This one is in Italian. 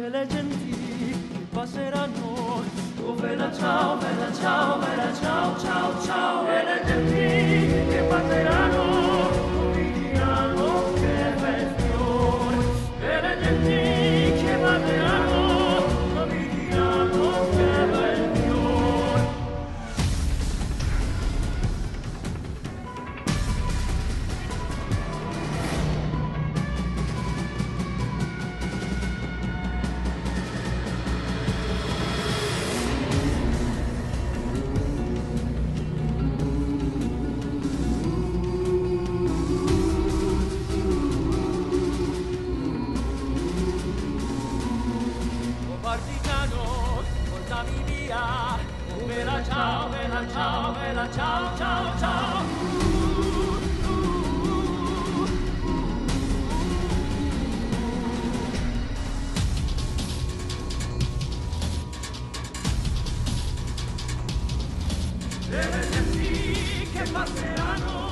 e le genti che passeranno. Oh bella ciao, bella ciao, bella ciao, ciao, ciao. E le genti che passeranno mi diranno che bel fiore. E le genti che passeranno mi diranno che bel fiore. Partigiano, portami via. Oh, bella ciao, bella ciao, bella ciao, ciao, ciao. E le genti che passeranno